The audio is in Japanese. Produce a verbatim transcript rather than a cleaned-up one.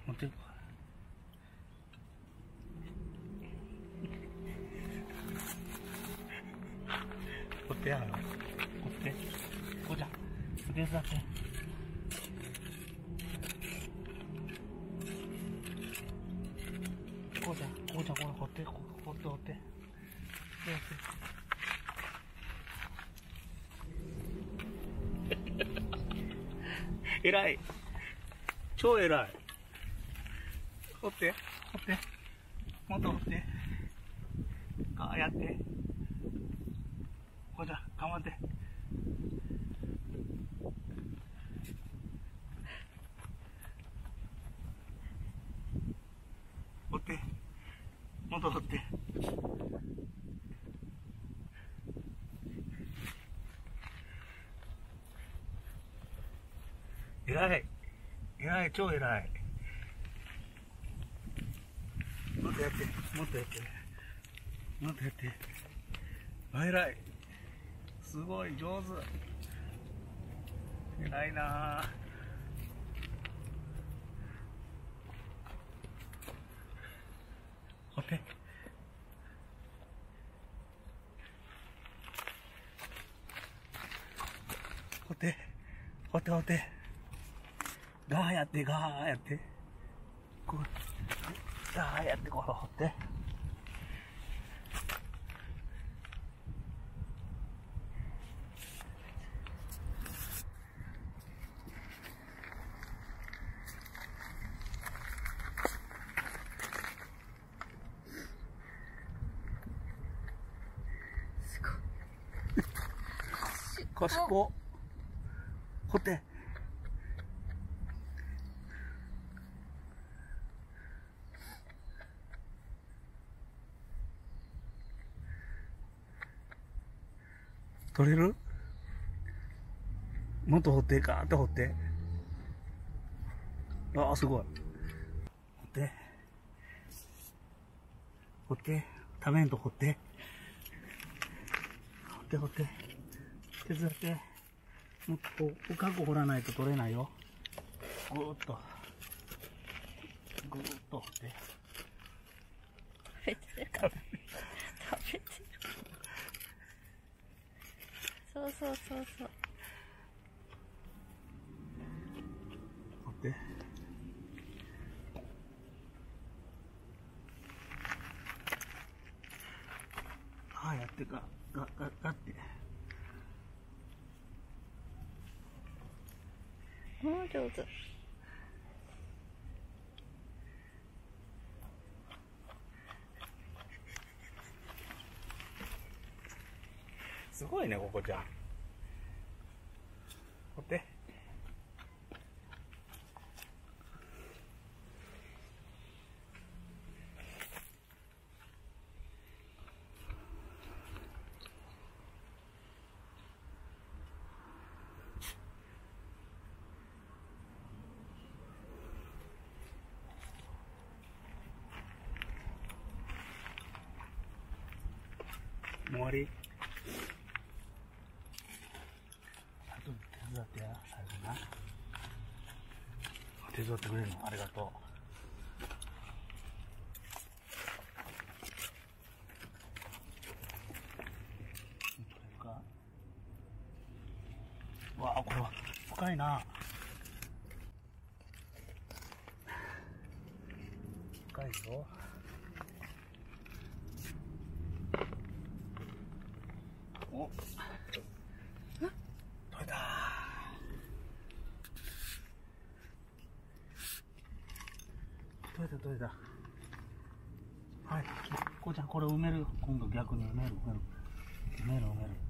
持ってるか。こってやろ。こって。こうちゃん。手伝って。こうちゃん、こうちゃん、これ掘って、こ掘って掘って。こうやって。偉い。超偉い。掘って、掘って。もっと掘って。ああやって。こうちゃん、頑張って。掘って。もっと掘って。偉い。偉い、超偉い。もっとやって、もっとやって。もっとやって。あ、偉い。すごい、上手。偉いなぁ。掘って。掘って。掘って掘って。ガーやって、ガーやって。こう。ガーやって、こう掘って。賢っ。掘って。取れる？もっと掘って、ガーって掘って。ああ、すごい。掘って。掘って。ためんと掘って。掘って掘って。手伝って。もっとこう、深く掘らないと取れないよ。ぐーっと。ぐーっと掘って。 食べてるか。食べてる。そうそうそうそう。 掘って。ああ、やってか。ガガガって。 もう上手。 すごいね、ここちゃん。掘って。もう終わり？あと手伝ってや、最後な。手伝ってくれるのありがとう。わあ、これは深いな。深いぞ。お、取れた。取れた取れた。はい、こうちゃんこれ埋める。今度逆に埋める埋める埋める埋める。